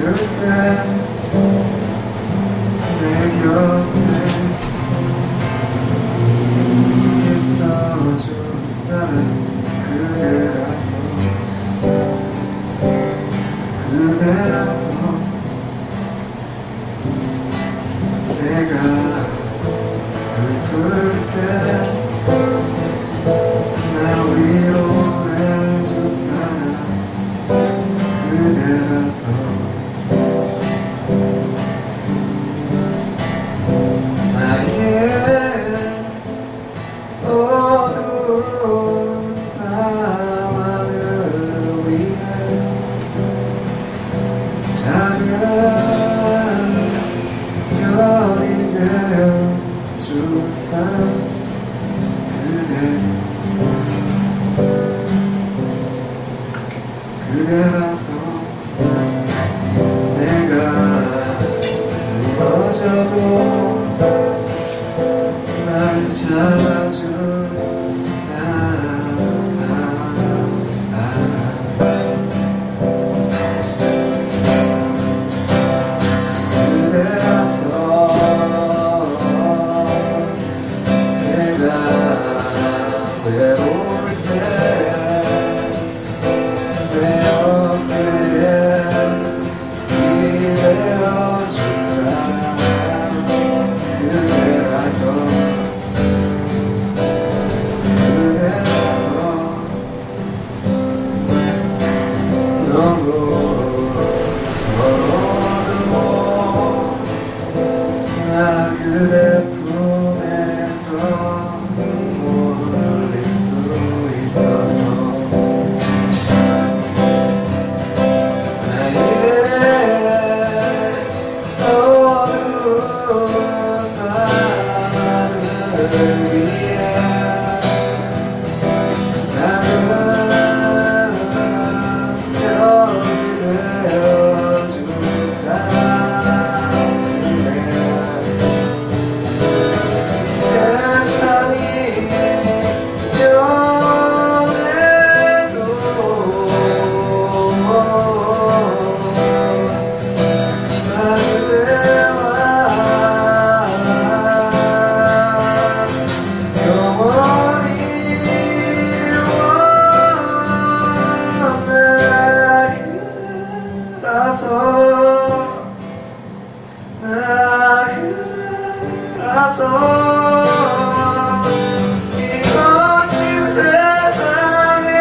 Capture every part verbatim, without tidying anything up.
그대 내 곁에 있어준 사람 그대라서 그대라서 내가 슬플 때 날 위로해준 사람 그대라서 나의 어두운 밤하늘 위에 작은 별이 되어줄 사람 그대 그대라서 내가 무너져도 날 잡아준 외로울 때 내 어깨에 기대어준 사람 그대라서 그대라서 너무 서러워도 나 그대 품에서 나 그대라서 이 거친 세상에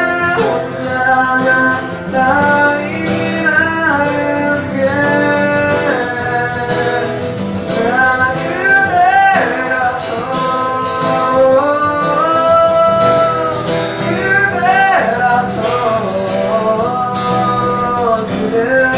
혼자가 나이라는 게 나 그대라서 그대라서 그대라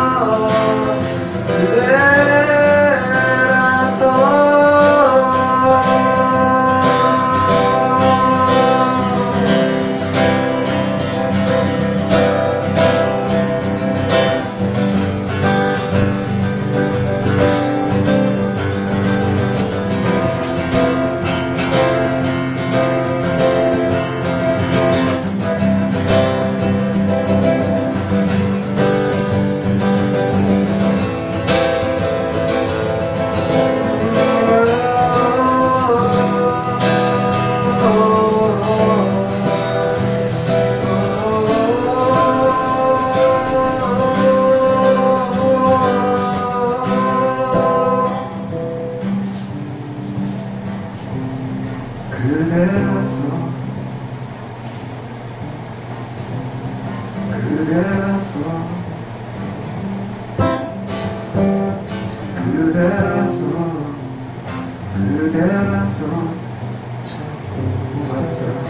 그대라서 그대라서 그대라서 그대라서 참 고맙다.